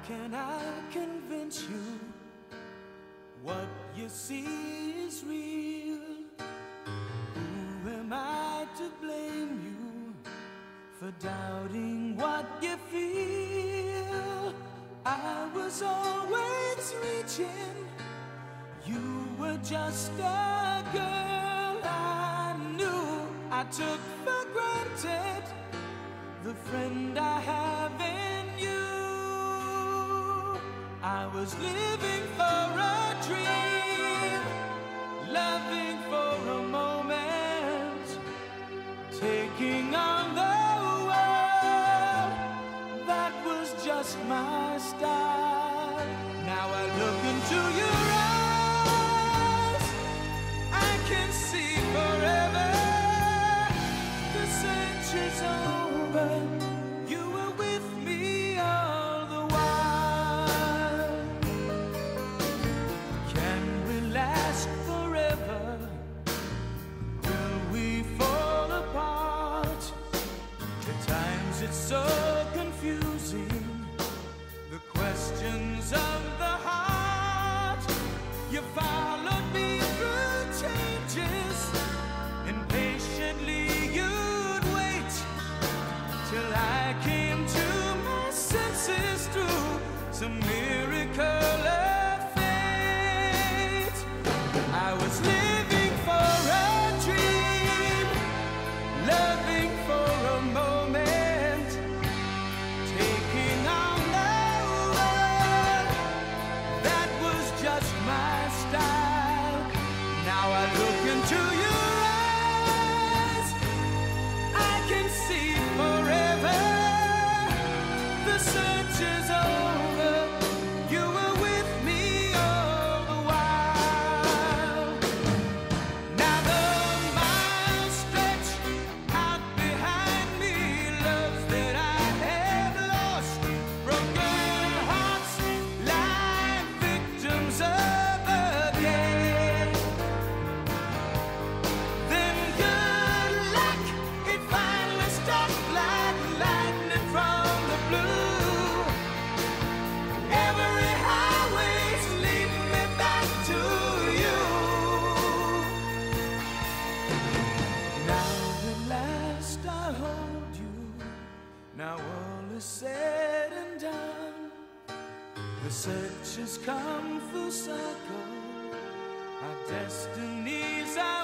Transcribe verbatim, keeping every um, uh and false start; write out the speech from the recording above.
can I convince you what you see is real? Who am I to blame you for doubting what you feel? I was always reaching, you were just a girl I knew. I took for granted the friend I have in you. I was living for a dream, loving for a moment, taking on the world. That was just my style. Now I look into your eyes, I can see forever. The search is over, you were with me all the while. Can we last forever? Will we fall apart? At times it's so confusing, the questions of the heart. You followed me through changes, and patiently you'd wait till I came to my senses through some miracle of fate. I was living for a dream, loving for a moment, taking on the world. That was just my style. Now I look into your eyes, I can see forever. The search is over, you were with me all the while. Now the miles stretch out behind me, loves that I have lost, broken hearts lie victims of again. Then good luck, it finally struck like lightning from the blue. Every highway's leading me back to you. Now at last I hold you, now all is said and done. The search has come full circle, our destinies are